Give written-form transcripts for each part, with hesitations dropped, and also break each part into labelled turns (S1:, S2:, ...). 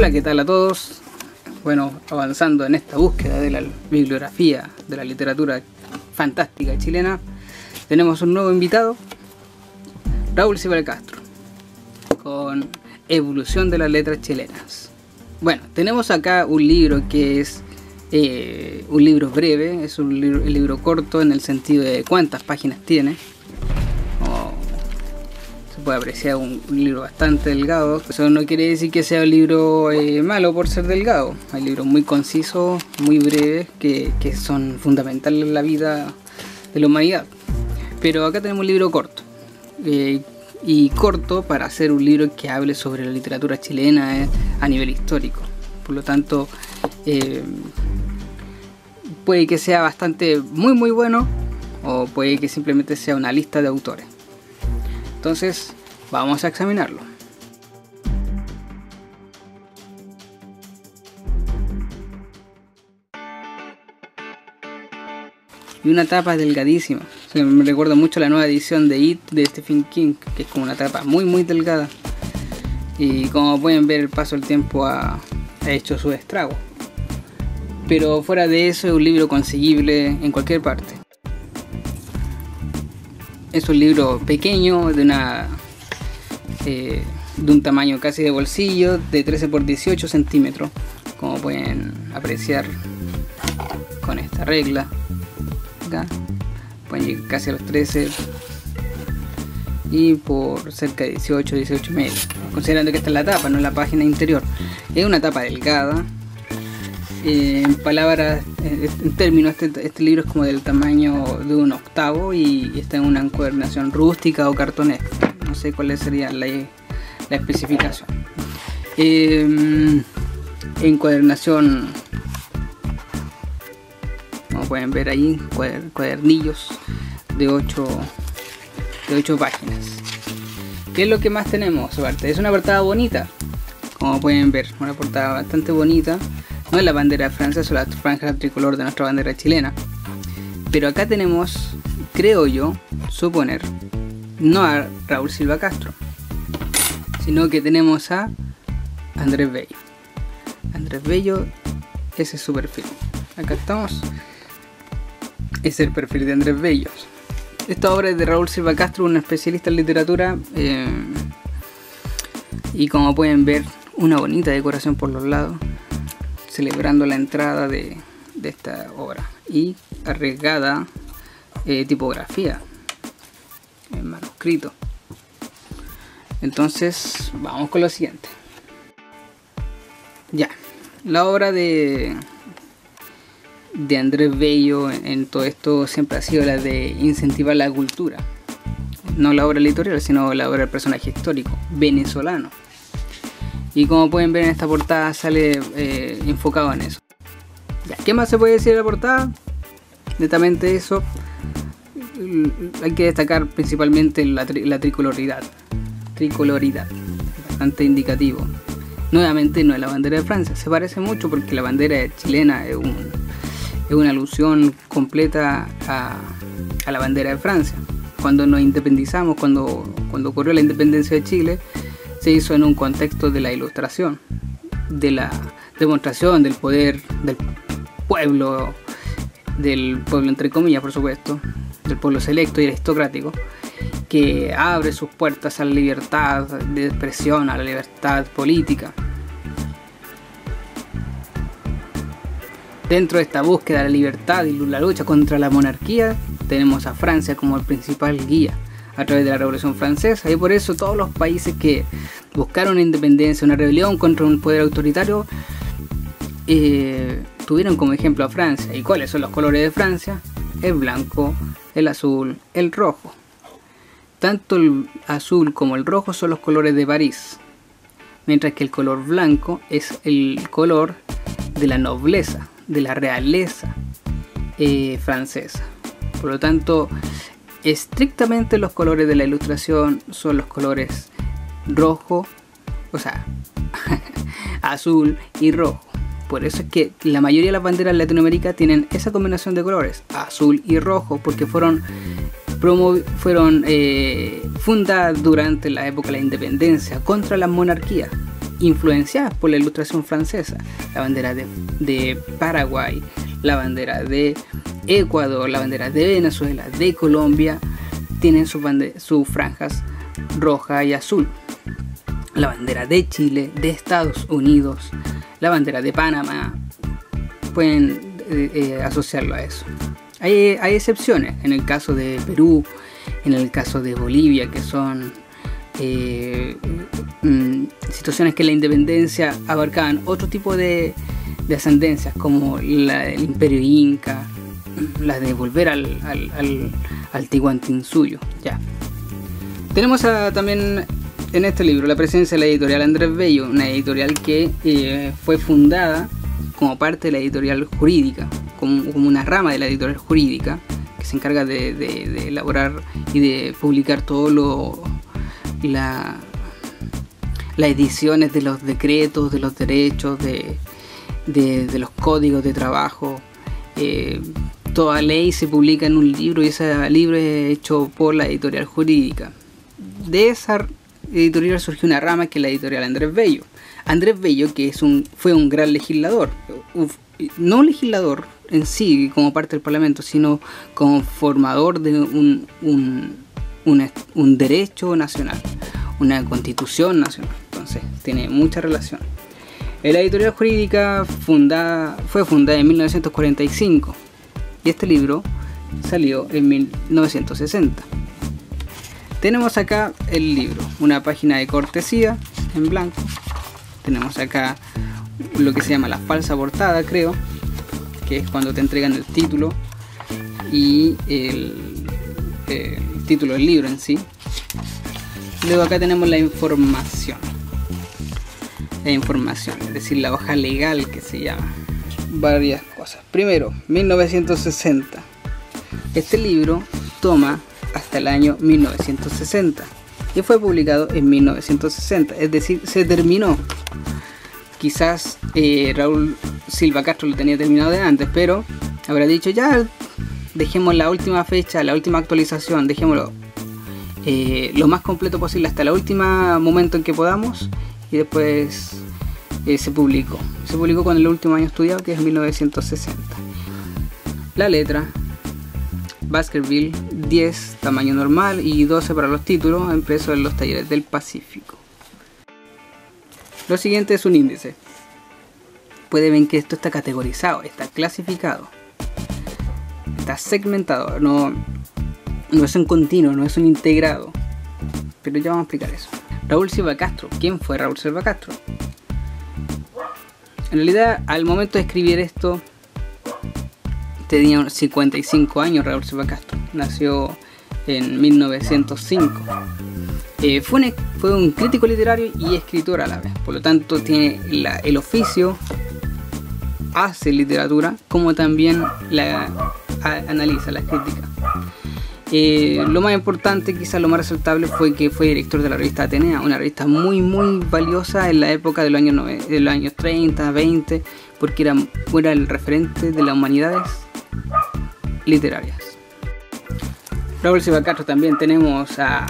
S1: Hola, ¿qué tal a todos? Bueno, avanzando en esta búsqueda de la bibliografía de la literatura fantástica chilena, tenemos un nuevo invitado, Raúl Silva Castro, con Evolución de las letras chilenas. Bueno, tenemos acá un libro que es un libro breve, es un libro corto en el sentido de cuántas páginas tiene. Se puede apreciar un libro bastante delgado. Eso no quiere decir que sea un libro malo por ser delgado. Hay libros muy concisos, muy breves, que son fundamentales en la vida de la humanidad. Pero acá tenemos un libro corto. Y corto para hacer un libro que hable sobre la literatura chilena a nivel histórico. Por lo tanto, puede que sea bastante muy bueno, o puede que simplemente sea una lista de autores. Entonces, vamos a examinarlo. Y una tapa delgadísima. Me recuerda mucho la nueva edición de It de Stephen King, que es como una tapa muy delgada. Y como pueden ver, el paso del tiempo ha hecho su estrago. Pero fuera de eso, es un libro conseguible en cualquier parte. Es un libro pequeño, de un tamaño casi de bolsillo, de 13 por 18 centímetros, como pueden apreciar con esta regla. Acá pueden llegar casi a los 13 y por cerca de 18 medio, considerando que esta es la tapa, no la página interior. Es una tapa delgada. En palabras, en términos, este libro es como del tamaño de un octavo y está en una encuadernación rústica o cartonesca. No sé cuál sería la especificación. Encuadernación, como pueden ver ahí, cuadernillos de 8 páginas. ¿Qué es lo que más tenemos? Aparte, es una portada bonita, como pueden ver, una portada bastante bonita. No es la bandera de Francia, son las franjas tricolor de nuestra bandera chilena. Pero acá tenemos, creo yo, suponer, no a Raúl Silva Castro, sino que tenemos a Andrés Bello. Andrés Bello, ese es su perfil. Acá estamos. Es el perfil de Andrés Bello. Esta obra es de Raúl Silva Castro, un especialista en literatura. Y como pueden ver, una bonita decoración por los lados, celebrando la entrada de esta obra, y arriesgada tipografía en manuscrito. Entonces vamos con lo siguiente. Ya, la obra de Andrés Bello en todo esto siempre ha sido la de incentivar la cultura, no la obra editorial, sino la obra del personaje histórico venezolano. Y como pueden ver en esta portada sale enfocado en eso. Ya, ¿qué más se puede decir de la portada? Netamente eso. Hay que destacar principalmente la tricoloridad. Bastante indicativo. Nuevamente no es la bandera de Francia. Se parece mucho porque la bandera chilena es una alusión completa a la bandera de Francia. Cuando nos independizamos, cuando ocurrió la independencia de Chile, se hizo en un contexto de la ilustración, de la demostración del poder del pueblo entre comillas, por supuesto, del pueblo selecto y aristocrático, que abre sus puertas a la libertad de expresión, a la libertad política. Dentro de esta búsqueda de la libertad y la lucha contra la monarquía, tenemos a Francia como el principal guía a través de la Revolución Francesa, y por eso todos los países que buscaron independencia, una rebelión contra un poder autoritario, tuvieron como ejemplo a Francia. ¿Y cuáles son los colores de Francia? El blanco, el azul, el rojo. Tanto el azul como el rojo son los colores de París, mientras que el color blanco es el color de la nobleza, de la realeza francesa. Por lo tanto, estrictamente los colores de la ilustración son los colores rojo, o sea, azul y rojo. Por eso es que la mayoría de las banderas en Latinoamérica tienen esa combinación de colores, azul y rojo, porque fueron fundadas durante la época de la independencia contra las monarquías. influenciadas por la Ilustración francesa. La bandera de Paraguay, la bandera de Ecuador, la bandera de Venezuela, de Colombia, tienen sus franjas roja y azul. La bandera de Chile, de Estados Unidos, la bandera de Panamá, pueden asociarlo a eso. Hay excepciones, en el caso de Perú, en el caso de Bolivia, que son situaciones que la independencia abarcaban otro tipo de ascendencias, como la del imperio inca, la de volver al Tihuantinsuyo. Ya. Tenemos también en este libro la presencia de la editorial Andrés Bello, una editorial que fue fundada como parte de la editorial jurídica, como una rama de la editorial jurídica, que se encarga de elaborar y de publicar todo las ediciones de los decretos, de los derechos, de los códigos de trabajo. Toda ley se publica en un libro y ese libro es hecho por la editorial jurídica. De esa editorial surgió una rama que es la editorial Andrés Bello. Andrés Bello, que fue un gran legislador, no legislador en sí como parte del Parlamento, sino como formador de un derecho nacional, una constitución nacional. Entonces tiene mucha relación. La editorial jurídica fue fundada en 1945 y este libro salió en 1960. Tenemos acá el libro, una página de cortesía en blanco. Tenemos acá lo que se llama la falsa portada, creo, que es cuando te entregan el título y el título del libro en sí. Luego acá tenemos la información. Es decir, la hoja legal que se llama. Varias cosas. Primero, 1960. Este libro toma hasta el año 1960 y fue publicado en 1960, es decir, se terminó. Quizás Raúl Silva Castro lo tenía terminado de antes, pero habrá dicho ya, dejemos la última fecha, la última actualización, dejémoslo lo más completo posible hasta el último momento en que podamos, y después se publicó con el último año estudiado, que es 1960. La letra Baskerville 10 tamaño normal y 12 para los títulos, impreso en los talleres del Pacífico. Lo siguiente es un índice. Pueden ver que esto está categorizado, está clasificado, está segmentado, no es un continuo, no es un integrado, pero ya vamos a explicar eso. Raúl Silva Castro. ¿Quién fue Raúl Silva Castro? En realidad, al momento de escribir esto, tenía unos 55 años Raúl Silva Castro. Nació en 1905. Fue un crítico literario y escritor a la vez. Por lo tanto, tiene el oficio, hace literatura, como también analiza, la crítica. Lo más importante, quizás lo más resaltable, fue que fue director de la revista Atenea, una revista muy valiosa en la época de los años 30, 20, porque era el referente de las humanidades literarias. Raúl Silva Castro también tenemos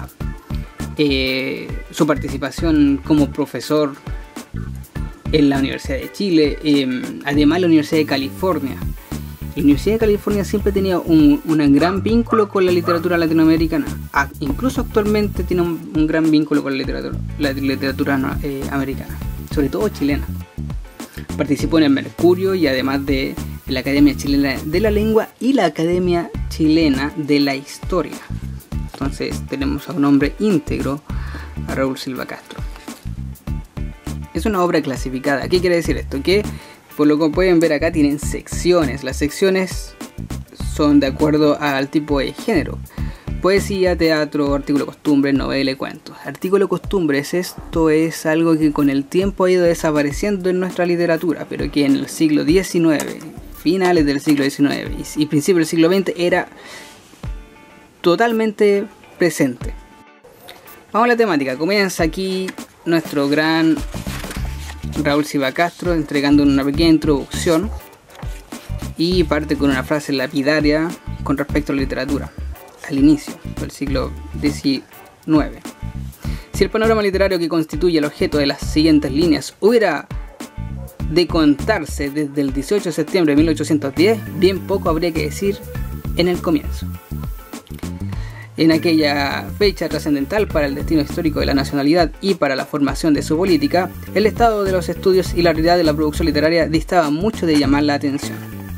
S1: su participación como profesor en la Universidad de Chile, además la Universidad de California. La Universidad de California siempre tenía un gran vínculo con la literatura latinoamericana. Incluso actualmente tiene un gran vínculo con la literatura americana, sobre todo chilena. Participó en el Mercurio y además de la Academia Chilena de la Lengua y la Academia Chilena de la Historia. Entonces tenemos a un hombre íntegro, a Raúl Silva Castro. Es una obra clasificada. ¿Qué quiere decir esto? Que por lo que pueden ver acá tienen secciones. Las secciones son de acuerdo al tipo de género: poesía, teatro, artículo de costumbres, novela y cuentos. Artículo de costumbres, esto es algo que con el tiempo ha ido desapareciendo en nuestra literatura, pero que en el siglo XIX, finales del siglo XIX y principios del siglo XX era totalmente presente. Vamos a la temática. Comienza aquí nuestro gran Raúl Silva Castro entregando una pequeña introducción y parte con una frase lapidaria con respecto a la literatura al inicio del siglo XIX. Si el panorama literario que constituye el objeto de las siguientes líneas hubiera de contarse desde el 18 de septiembre de 1810, bien poco habría que decir en el comienzo. En aquella fecha trascendental para el destino histórico de la nacionalidad y para la formación de su política, el estado de los estudios y la realidad de la producción literaria distaba mucho de llamar la atención.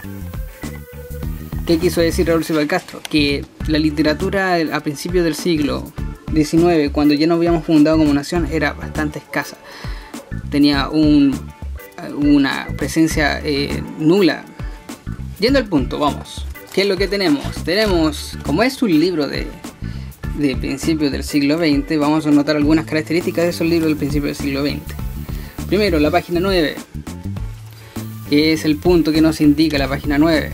S1: ¿Qué quiso decir Raúl Silva Castro? Que la literatura a principios del siglo XIX, cuando ya nos habíamos fundado como nación, era bastante escasa. Tenía una presencia nula. Yendo al punto, vamos. ¿Qué es lo que tenemos? Tenemos, como es un libro de principios del siglo XX, vamos a notar algunas características de esos libros del principio del siglo XX. Primero, la página 9, que es el punto que nos indica la página 9.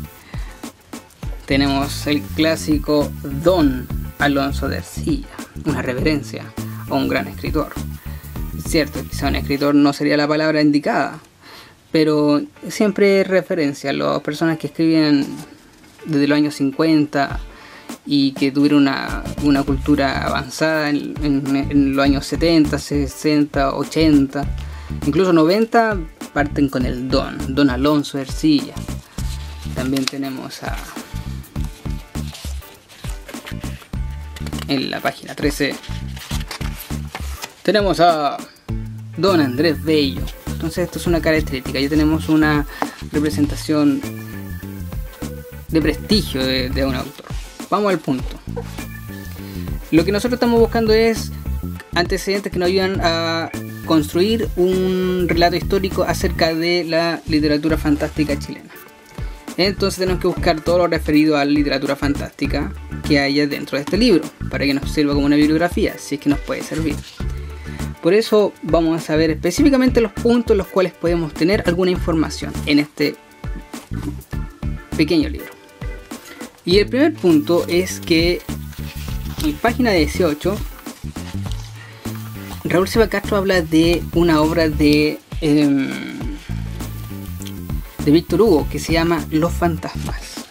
S1: Tenemos el clásico Don Alonso de Ercilla, una reverencia a un gran escritor. Cierto, quizá un escritor no sería la palabra indicada, pero siempre es referencia a las personas que escriben desde los años 50 y que tuvieron una cultura avanzada en los años 70, 60, 80, incluso 90, parten con el Don Alonso de Ercilla. También tenemos en la página 13 tenemos a Don Andrés Bello. Entonces esto es una característica, ya tenemos una representación de prestigio de un autor. Vamos al punto. Lo que nosotros estamos buscando es antecedentes que nos ayudan a construir un relato histórico acerca de la literatura fantástica chilena. Entonces tenemos que buscar todo lo referido a la literatura fantástica que haya dentro de este libro, para que nos sirva como una bibliografía, si es que nos puede servir. Por eso vamos a saber específicamente los puntos en los cuales podemos tener alguna información en este pequeño libro. Y el primer punto es que en página 18 Raúl Silva Castro habla de una obra de Víctor Hugo que se llama Los Fantasmas.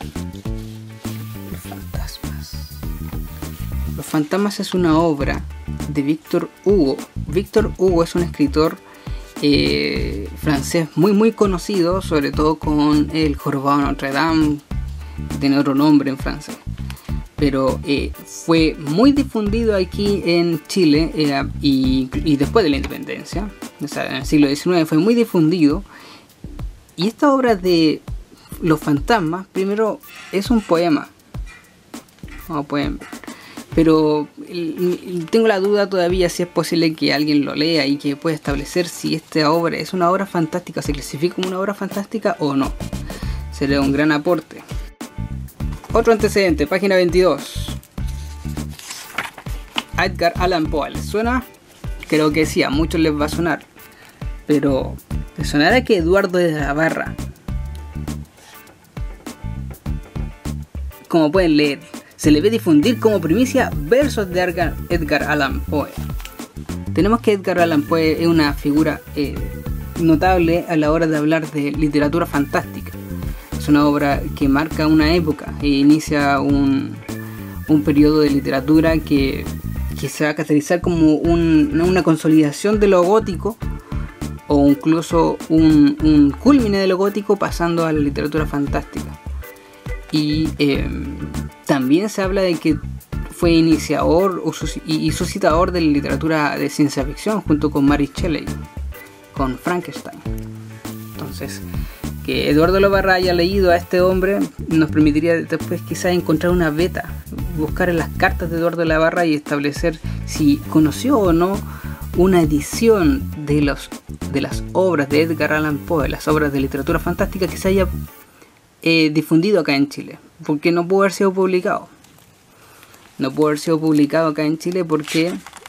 S1: Los Fantasmas es una obra de Víctor Hugo. Víctor Hugo es un escritor francés muy conocido, sobre todo con El Jorobado de Notre Dame, que tiene otro nombre en francés, pero fue muy difundido aquí en Chile y después de la independencia, o sea, en el siglo XIX fue muy difundido. Y esta obra de Los Fantasmas, primero es un poema, como pueden ver, pero tengo la duda todavía si es posible que alguien lo lea y que pueda establecer si esta obra es una obra fantástica, se clasifica como una obra fantástica o no. Sería un gran aporte. Otro antecedente, página 22. Edgar Allan Poe, ¿les suena? Creo que sí, a muchos les va a sonar. Pero ¿les sonará que Eduardo de la Barra, como pueden leer, se le ve difundir como primicia versos de Edgar Allan Poe? Tenemos que Edgar Allan Poe es una figura notable a la hora de hablar de literatura fantástica. Es una obra que marca una época e inicia un periodo de literatura que se va a caracterizar como una consolidación de lo gótico, o incluso un culmine de lo gótico pasando a la literatura fantástica. Y también se habla de que fue iniciador y suscitador de la literatura de ciencia ficción junto con Mary Shelley, con Frankenstein. Entonces, que Eduardo de la Barra haya leído a este hombre nos permitiría después quizás encontrar una beta, buscar en las cartas de Eduardo de la Barra y establecer si conoció o no una edición de las obras de Edgar Allan Poe, las obras de literatura fantástica que se haya difundido acá en Chile, porque no pudo haber sido publicado. No pudo haber sido publicado acá en Chile porque,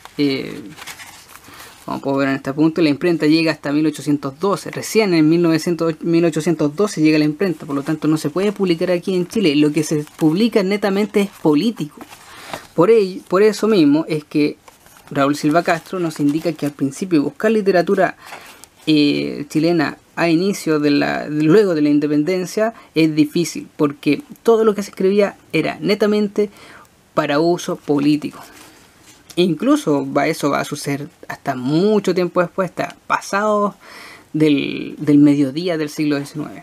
S1: como puedo ver en este punto, la imprenta llega hasta 1812. Recién en 1812 llega la imprenta, por lo tanto no se puede publicar aquí en Chile. Lo que se publica netamente es político. Por eso mismo es que Raúl Silva Castro nos indica que al principio buscar literatura chilena a inicio luego de la independencia es difícil, porque todo lo que se escribía era netamente para uso político. Eso va a suceder hasta mucho tiempo después, hasta pasado del mediodía del siglo XIX.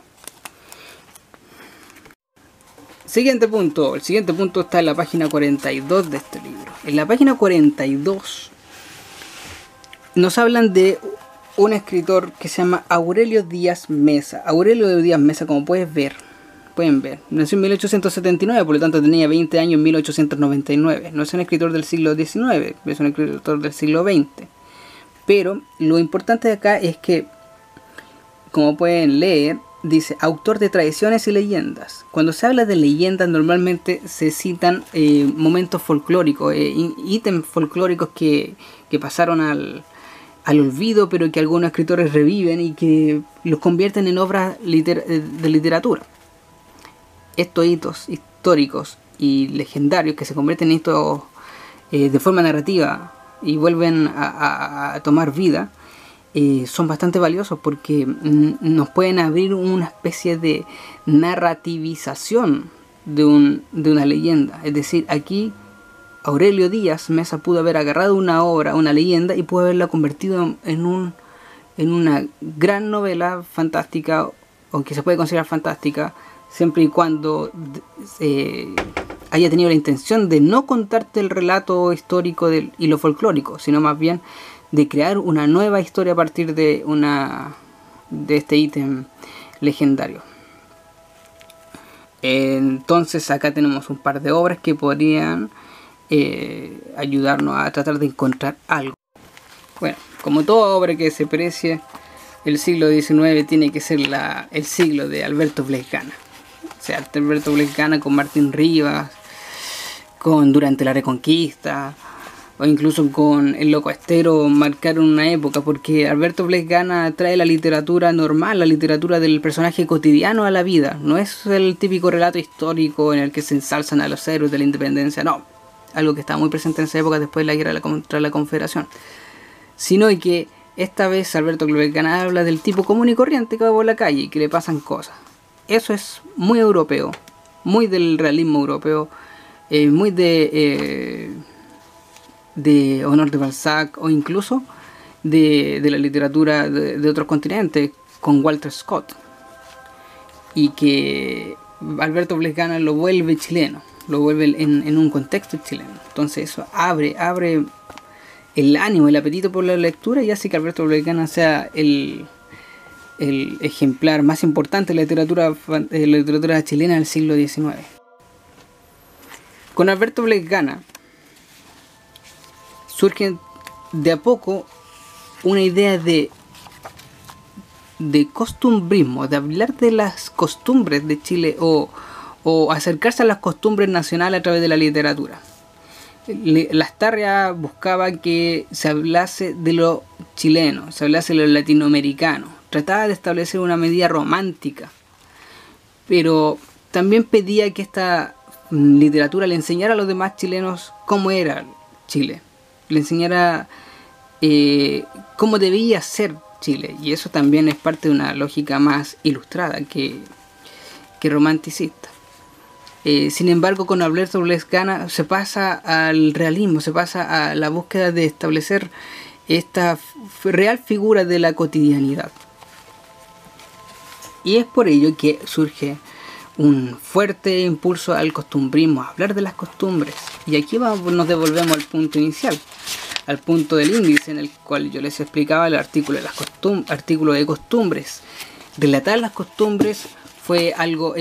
S1: Siguiente punto. El siguiente punto está en la página 42 de este libro. En la página 42 nos hablan de un escritor que se llama Aurelio Díaz Meza. Aurelio Díaz Meza, como pueden ver, nació en 1879, por lo tanto tenía 20 años en 1899. No es un escritor del siglo XIX, es un escritor del siglo XX. Pero lo importante de acá es que, como pueden leer, dice autor de tradiciones y leyendas. Cuando se habla de leyendas, normalmente se citan momentos folclóricos, ítems folclóricos que pasaron al olvido, pero que algunos escritores reviven y que los convierten en obras de literatura. Estos hitos históricos y legendarios que se convierten en hitos de forma narrativa y vuelven a tomar vida, son bastante valiosos porque nos pueden abrir una especie de narrativización de una leyenda. Es decir, aquí Aurelio Díaz Meza pudo haber agarrado una obra, una leyenda, y pudo haberla convertido en una gran novela fantástica, o que se puede considerar fantástica, siempre y cuando haya tenido la intención de no contarte el relato histórico y lo folclórico, sino más bien de crear una nueva historia a partir de este ítem legendario. Entonces acá tenemos un par de obras que podrían ayudarnos a tratar de encontrar algo. Bueno, como toda obra que se precie, el siglo XIX tiene que ser el siglo de Alberto Blesgana. O sea, Alberto Blesgana con Martín Rivas, con Durante la Reconquista, o incluso con El Loco Estero, marcaron una época, porque Alberto Blesgana trae la literatura normal, la literatura del personaje cotidiano a la vida. No es el típico relato histórico en el que se ensalzan a los héroes de la independencia, no. Algo que estaba muy presente en esa época después de la guerra contra la Confederación. Sino que esta vez Alberto Blesgana habla del tipo común y corriente que va por la calle y que le pasan cosas. Eso es muy europeo, muy del realismo europeo, muy de Honor de Balzac, o incluso de la literatura de otros continentes, con Walter Scott. Y que Alberto Blesgana lo vuelve chileno, lo vuelve en un contexto chileno. Entonces eso abre el ánimo, el apetito por la lectura, y hace que Alberto Blesgana sea el ejemplar más importante de la literatura chilena del siglo XIX. Con Alberto Blesgana surge de a poco una idea de costumbrismo, de hablar de las costumbres de Chile, o acercarse a las costumbres nacionales a través de la literatura. Lastarria buscaba que se hablase de lo chileno, se hablase de lo latinoamericano, trataba de establecer una medida romántica, pero también pedía que esta literatura le enseñara a los demás chilenos cómo era Chile, le enseñara cómo debía ser Chile, y eso también es parte de una lógica más ilustrada que romanticista. Sin embargo, con Alberto Blesgana se pasa al realismo, se pasa a la búsqueda de establecer esta real figura de la cotidianidad. Y es por ello que surge un fuerte impulso al costumbrismo, a hablar de las costumbres. Y aquí nos devolvemos al punto inicial, al punto del índice, en el cual yo les explicaba el artículo de costumbres. Relatar las costumbres fue algo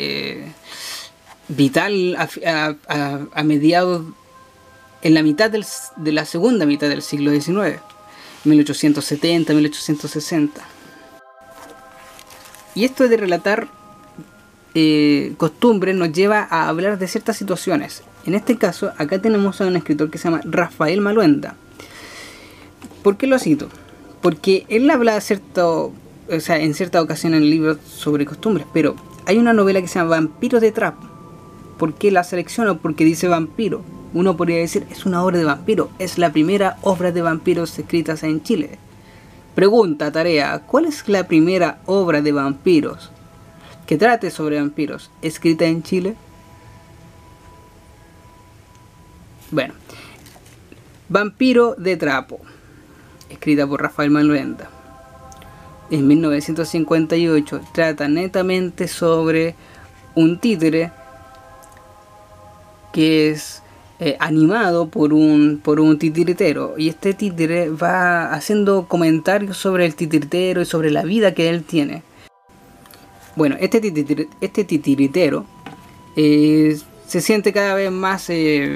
S1: vital a mediados, en la mitad de la segunda mitad del siglo XIX, 1870, 1860. Y esto de relatar costumbres nos lleva a hablar de ciertas situaciones. En este caso, acá tenemos a un escritor que se llama Rafael Maluenda. ¿Por qué lo cito? Porque él habla en cierta ocasión en el libro sobre costumbres, pero hay una novela que se llama Vampiros de Trap. ¿Por qué la selecciono? Porque dice vampiro. Uno podría decir, es una obra de vampiro, es la primera obra de vampiros escritas en Chile. Pregunta, tarea, ¿cuál es la primera obra de vampiros que trate sobre vampiros escrita en Chile? Bueno, Vampiro de trapo, escrita por Rafael Maluenda. En 1958 trata netamente sobre un títere que es animado por un titiritero, y este títere va haciendo comentarios sobre el titiritero y sobre la vida que él tiene. Bueno, este titiritero se siente cada vez más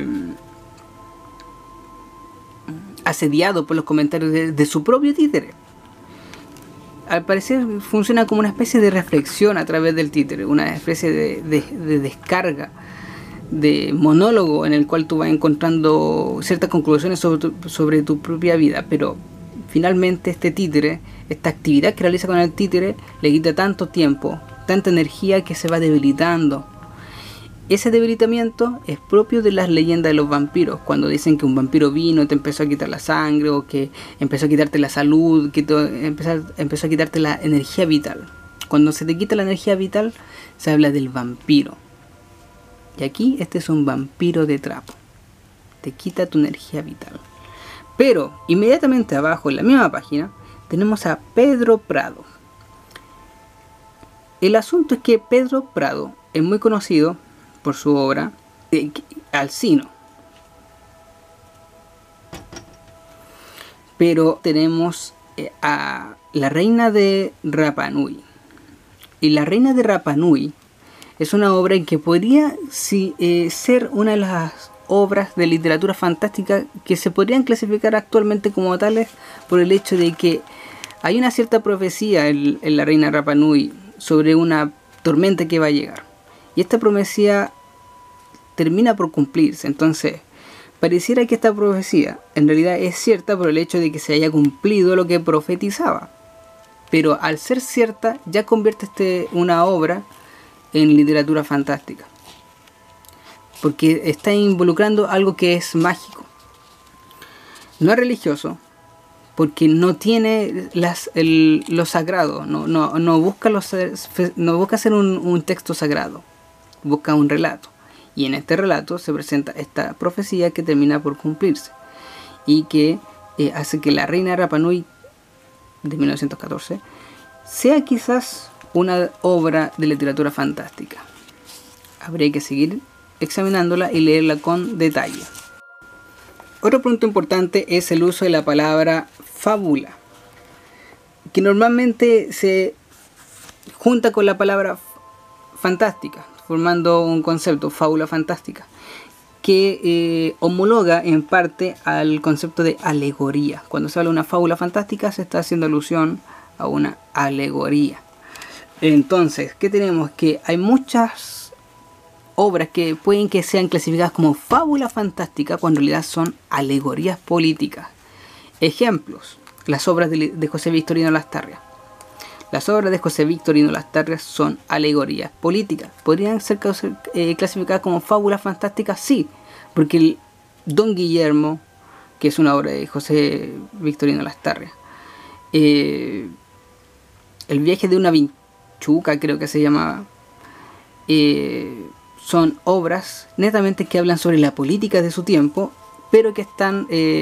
S1: asediado por los comentarios de su propio títere. Al parecer funciona como una especie de reflexión a través del títere, una especie de descarga, de monólogo en el cual tú vas encontrando ciertas conclusiones sobre tu propia vida. Pero finalmente este títere, esta actividad que realiza con el títere, le quita tanto tiempo, tanta energía, que se va debilitando. Ese debilitamiento es propio de las leyendas de los vampiros, cuando dicen que un vampiro vino y te empezó a quitar la sangre, o que empezó a quitarte la salud, que empezó a quitarte la energía vital. Cuando se te quita la energía vital, se habla del vampiro. Y aquí este es un vampiro de trapo. Te quita tu energía vital. Pero inmediatamente abajo, en la misma página, tenemos a Pedro Prado. El asunto es que Pedro Prado es muy conocido por su obra Alcino. Pero tenemos a la reina de Rapa Nui. Y la reina de Rapa Nui es una obra en que podría ser una de las obras de literatura fantástica que se podrían clasificar actualmente como tales, por el hecho de que hay una cierta profecía en la reina Rapa Nui sobre una tormenta que va a llegar. Y esta profecía termina por cumplirse. Entonces, pareciera que esta profecía en realidad es cierta por el hecho de que se haya cumplido lo que profetizaba. Pero al ser cierta, ya convierte una obra en literatura fantástica. Porque está involucrando algo que es mágico. No es religioso, porque no tiene lo sagrado. No busca hacer un texto sagrado. Busca un relato. Y en este relato se presenta esta profecía que termina por cumplirse. Y que hace que la reina Rapa Nui de 1914 sea quizás una obra de literatura fantástica. Habría que seguir examinándola y leerla con detalle. Otro punto importante es el uso de la palabra fábula, que normalmente se junta con la palabra fantástica, formando un concepto, fábula fantástica, que homologa en parte al concepto de alegoría. Cuando se habla de una fábula fantástica, se está haciendo alusión a una alegoría. Entonces, ¿qué tenemos? Que hay muchas obras que pueden que sean clasificadas como fábula fantástica, cuando en realidad son alegorías políticas. Ejemplos: las obras de José Victorino Lastarria. Las obras de José Victorino Lastarria son alegorías políticas. ¿Podrían ser clasificadas como fábulas fantásticas? Sí, porque el Don Guillermo, que es una obra de José Victorino Lastarria, el viaje de una vinchuca, creo que se llamaba, son obras netamente que hablan sobre la política de su tiempo, pero que están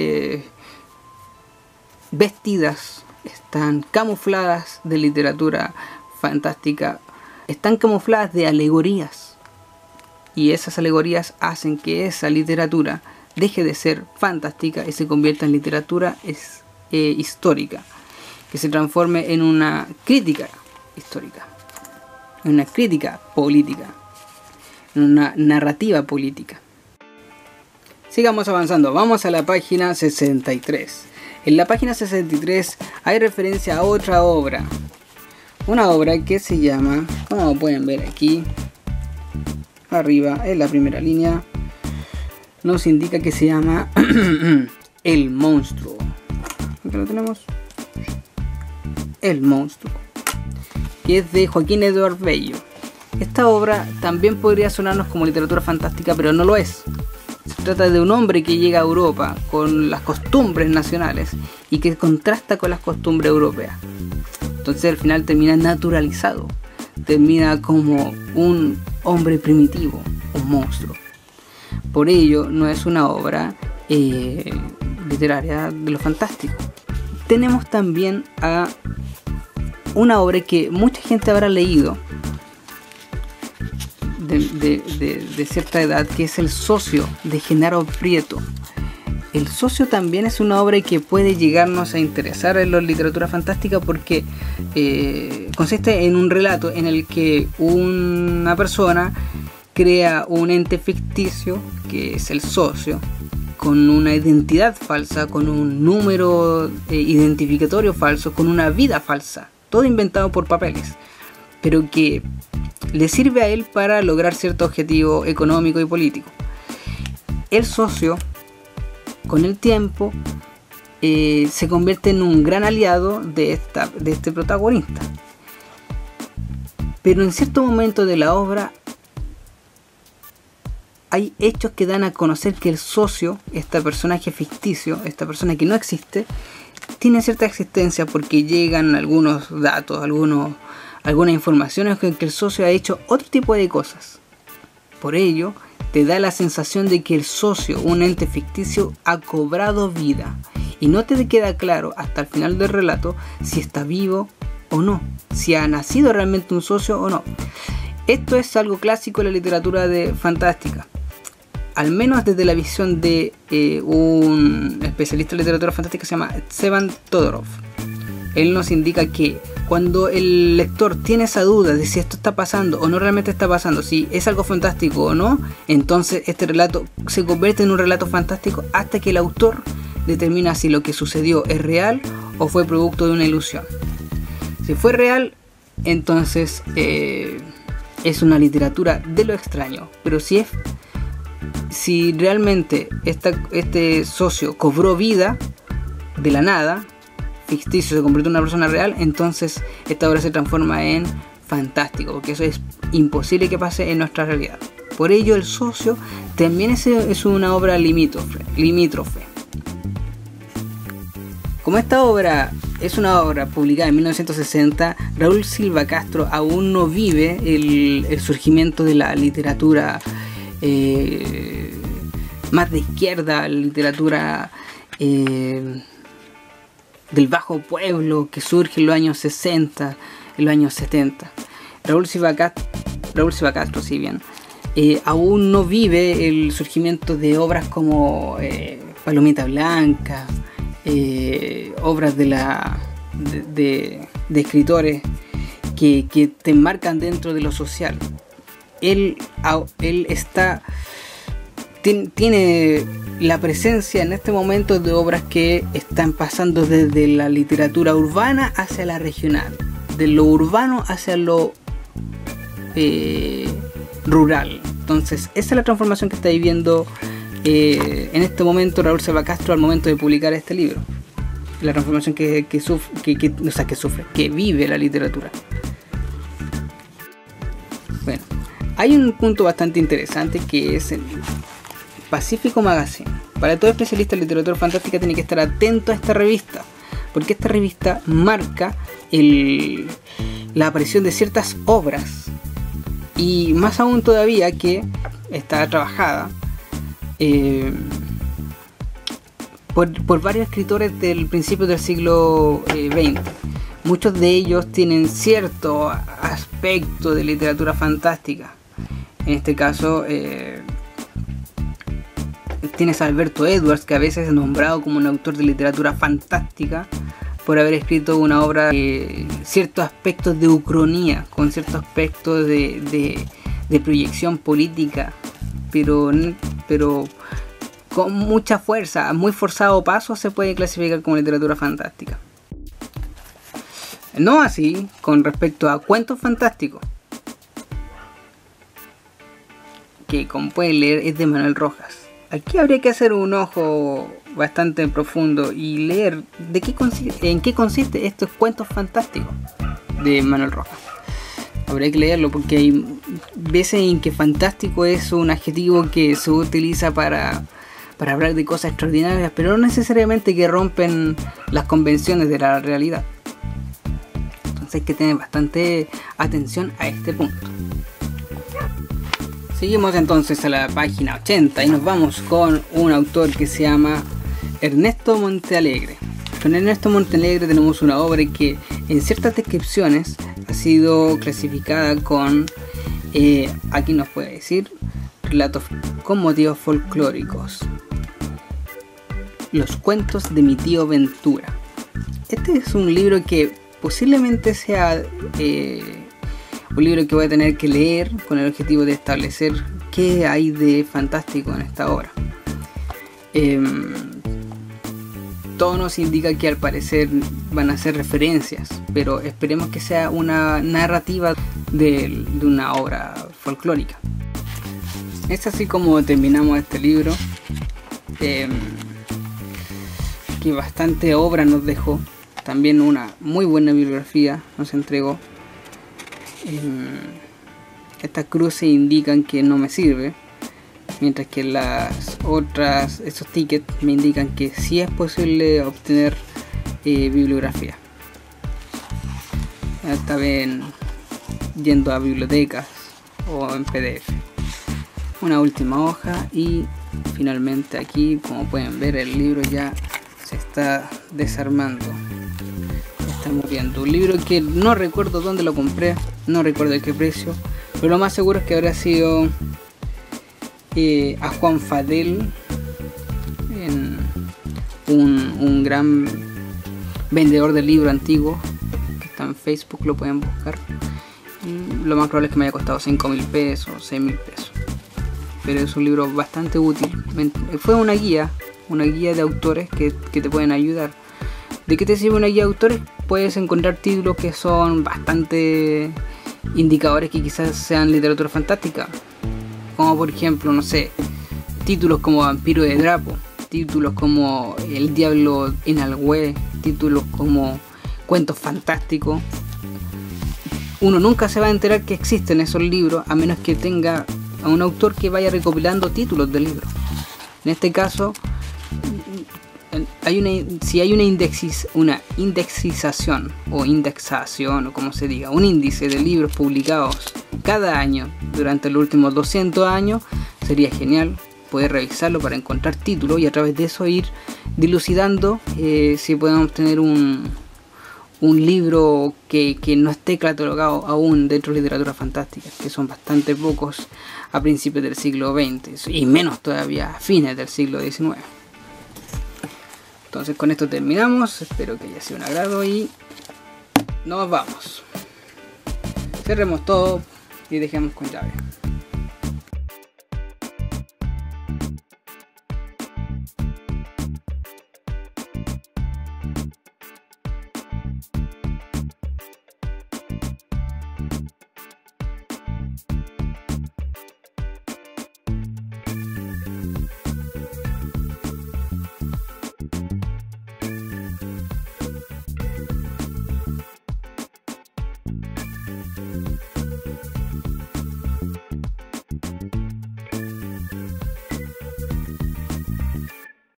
S1: vestidas, están camufladas de literatura fantástica, están camufladas de alegorías, y esas alegorías hacen que esa literatura deje de ser fantástica y se convierta en literatura histórica, que se transforme en una crítica histórica, en una crítica política, en una narrativa política. Sigamos avanzando, vamos a la página 63. En la página 63 hay referencia a otra obra. Una obra que se llama, como pueden ver aquí, arriba en la primera línea, nos indica que se llama El Monstruo. Aquí lo tenemos. El Monstruo, que es de Joaquín Eduard Bello. Esta obra también podría sonarnos como literatura fantástica, pero no lo es. Se trata de un hombre que llega a Europa con las costumbres nacionales y que contrasta con las costumbres europeas. Entonces al final termina naturalizado, termina como un hombre primitivo, un monstruo. Por ello no es una obra literaria de lo fantástico. Tenemos también a una obra que mucha gente habrá leído de cierta edad, que es El Socio, de Genaro Prieto. El Socio también es una obra que puede llegarnos a interesar en la literatura fantástica porque consiste en un relato en el que una persona crea un ente ficticio, que es el socio, con una identidad falsa, con un número identificatorio falso, con una vida falsa, todo inventado por papeles, pero que le sirve a él para lograr cierto objetivo económico y político. El socio, con el tiempo, se convierte en un gran aliado de este protagonista. Pero en cierto momento de la obra hay hechos que dan a conocer que el socio, este personaje ficticio, esta persona que no existe, tiene cierta existencia porque llegan algunos datos, algunas informaciones que el socio ha hecho otro tipo de cosas. Por ello, te da la sensación de que el socio, un ente ficticio, ha cobrado vida y no te queda claro hasta el final del relato si está vivo o no, si ha nacido realmente un socio o no. Esto es algo clásico en la literatura fantástica, al menos desde la visión de un especialista en literatura fantástica que se llama Stefan Todorov. Él nos indica que cuando el lector tiene esa duda de si esto está pasando o no realmente está pasando, si es algo fantástico o no, entonces este relato se convierte en un relato fantástico hasta que el autor determina si lo que sucedió es real o fue producto de una ilusión. Si fue real, entonces es una literatura de lo extraño, pero si realmente este socio cobró vida de la nada, ficticio, se convirtió en una persona real, entonces esta obra se transforma en fantástico, porque eso es imposible que pase en nuestra realidad. Por ello, El Socio también es una obra limítrofe. Como esta obra es una obra publicada en 1960, Raúl Silva Castro aún no vive el surgimiento de la literatura más de izquierda, literatura del bajo pueblo que surge en los años 60, en los años 70. Raúl Silva Castro, si bien aún no vive el surgimiento de obras como Palomita Blanca, obras de escritores que te enmarcan dentro de lo social. Él tiene la presencia en este momento de obras que están pasando desde la literatura urbana hacia la regional, de lo urbano hacia lo rural. Entonces esa es la transformación que está viviendo en este momento Raúl Silva Castro al momento de publicar este libro. La transformación que vive la literatura. Bueno, hay un punto bastante interesante que es el Pacífico Magazine. Para todo especialista en literatura fantástica tiene que estar atento a esta revista, porque esta revista marca la aparición de ciertas obras, y más aún todavía que está trabajada por varios escritores del principio del siglo XX. Muchos de ellos tienen cierto aspecto de literatura fantástica. En este caso tienes a Alberto Edwards, que a veces es nombrado como un autor de literatura fantástica por haber escrito una obra ciertos aspectos de ucronía, con ciertos aspectos de proyección política, pero con mucha fuerza, muy forzado paso, se puede clasificar como literatura fantástica. No así con respecto a cuentos fantásticos, que como pueden leer es de Manuel Rojas. Aquí habría que hacer un ojo bastante profundo y leer en qué consiste estos cuentos fantásticos de Manuel Rojas. Habría que leerlo porque hay veces en que fantástico es un adjetivo que se utiliza para hablar de cosas extraordinarias, pero no necesariamente que rompen las convenciones de la realidad. Entonces hay que tener bastante atención a este punto. Seguimos entonces a la página 80 y nos vamos con un autor que se llama Ernesto Montealegre. Con Ernesto Montealegre tenemos una obra que en ciertas descripciones ha sido clasificada con, aquí nos puede decir, relatos con motivos folclóricos. Los cuentos de mi tío Ventura. Este es un libro que posiblemente sea un libro que voy a tener que leer con el objetivo de establecer qué hay de fantástico en esta obra. Todo nos indica que al parecer van a ser referencias, pero esperemos que sea una narrativa de una obra folclórica. Es así como terminamos este libro, que bastante obra nos dejó. También una muy buena bibliografía nos entregó. Estas cruces indican que no me sirve, mientras que las otras, esos tickets me indican que sí es posible obtener bibliografía. Esta vez yendo a bibliotecas o en PDF. Una última hoja y finalmente aquí, como pueden ver, el libro ya se está desarmando. Estamos viendo un libro que no recuerdo dónde lo compré, no recuerdo el qué precio, pero lo más seguro es que habrá sido a Juan Fadel, un gran vendedor de libros antiguos que está en Facebook, lo pueden buscar. Y lo más probable es que me haya costado 5.000 pesos, 6.000 pesos, pero es un libro bastante útil. Fue una guía de autores que te pueden ayudar. ¿De qué te sirve una guía de autores? Puedes encontrar títulos que son bastante indicadores que quizás sean literatura fantástica, como por ejemplo, no sé, títulos como Vampiro de Drapo, títulos como El Diablo en Algüe, títulos como Cuentos Fantásticos. Uno nunca se va a enterar que existen esos libros a menos que tenga a un autor que vaya recopilando títulos de libros. En este caso, si hay una indexación o como se diga, un índice de libros publicados cada año durante los últimos 200 años, sería genial poder revisarlo para encontrar títulos y a través de eso ir dilucidando si podemos obtener un libro que no esté catalogado aún dentro de literatura fantástica, que son bastante pocos a principios del siglo XX y menos todavía a fines del siglo XIX. Entonces con esto terminamos, espero que haya sido un agrado y nos vamos. Cerremos todo y dejemos con llave.